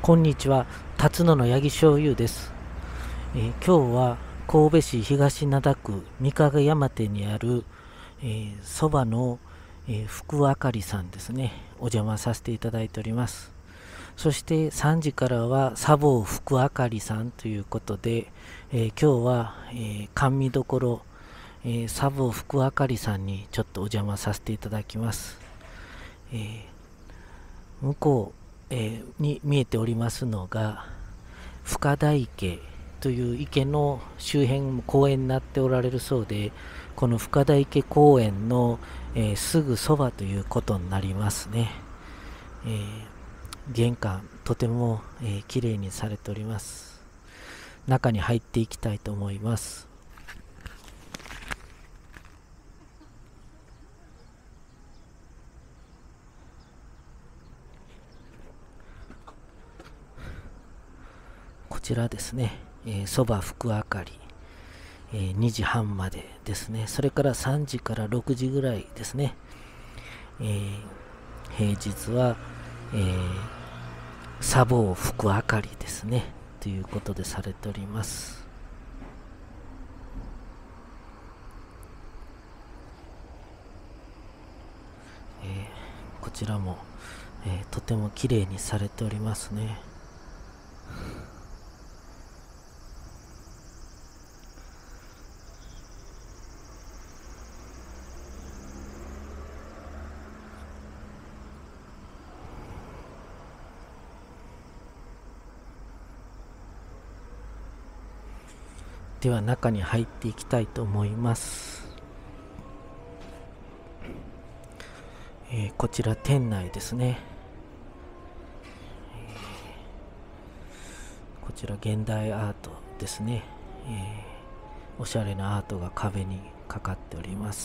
こんにちは、辰野の八木醤油です。今日は神戸市東灘区三影山手にあるそばの、福あかりさんですね、お邪魔させていただいております。そして3時からは茶房福あかりさんということで、今日は、甘味どころ、茶房福あかりさんにちょっとお邪魔させていただきます。向こう、に見えておりますのが深田池という池の周辺も公園になっておられるそうで、この深田池公園の、すぐそばということになりますね。玄関とても、綺麗にされております。中に入っていきたいと思います。こちらですね、そば福あかり、2時半までですね。それから3時から6時ぐらいですね。平日は、茶房福あかりですね。ということでされております。こちらも、とても綺麗にされておりますね。では中に入っていきたいと思います。こちら店内ですね。こちら現代アートですね。おしゃれなアートが壁にかかっております。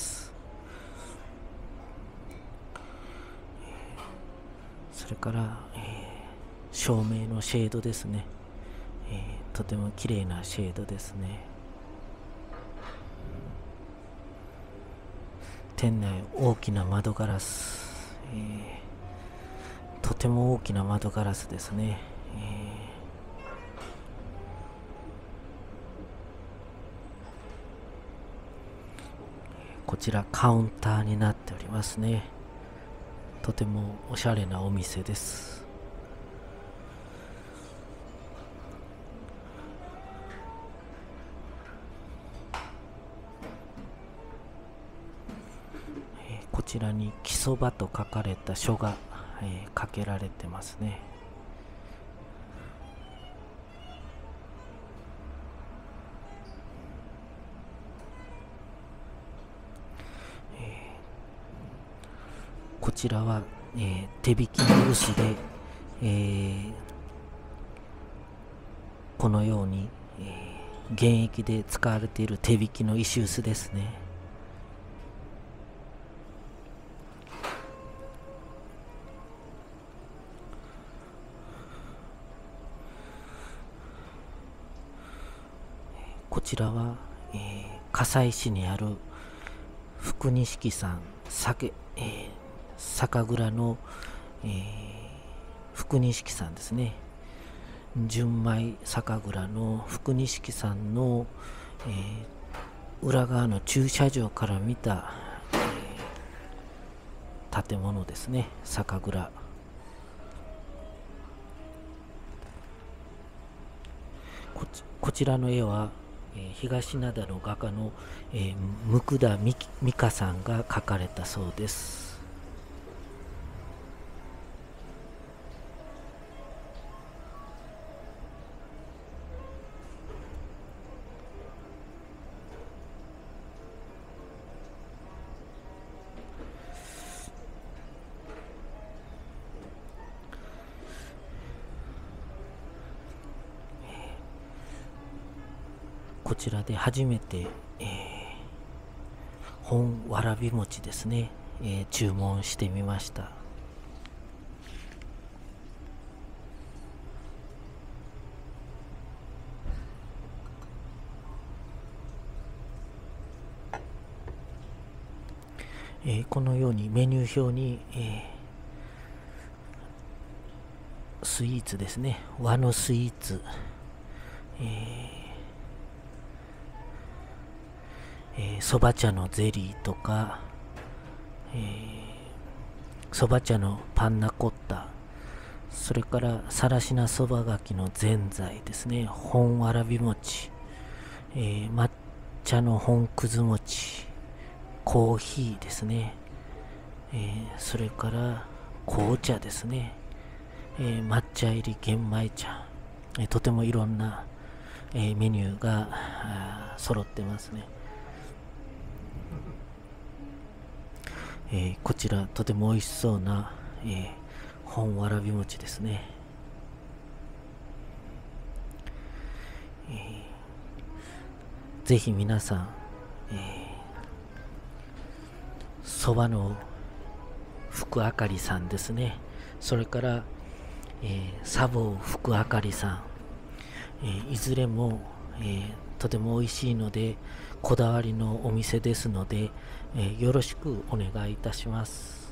それから、照明のシェードですね。とても綺麗なシェードですね。店内大きな窓ガラス、とても大きな窓ガラスですね。こちらカウンターになっておりますね。とてもおしゃれなお店です。こちらに木そばと書かれた書が、かけられてますね。こちらは、手引きの臼で、このように、現役で使われている手引きの石臼ですね。こちらは、加西市にある福錦山酒蔵の、福錦山ですね。純米酒蔵の福錦山の、裏側の駐車場から見た、建物ですね。酒蔵。こちらの絵は、東灘の画家の、椋田美香さんが描かれたそうです。こちらで初めて、本わらび餅ですね、注文してみました。このようにメニュー表に、 スイーツですね。和のスイーツ。そば茶のゼリーとか、そば茶のパンナコッタ、それからさらしなそばがきのぜんざいですね。本わらび餅、抹茶の本くず餅、コーヒーですね。それから紅茶ですね。抹茶入り玄米茶、とてもいろんな、メニューが揃ってますね。こちらとても美味しそうな、本わらび餅ですね。ぜひ皆さん、そばの福あかりさんですね。それから、茶房福あかりさん、いずれも、とても美味しいので、こだわりのお店ですので、よろしくお願いいたします。